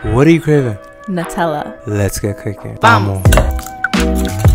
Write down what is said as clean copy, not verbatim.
What are you craving? Nutella. Let's get cooking. Vamos.